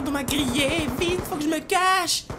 on m'a grillé. Vite, faut que je me cache.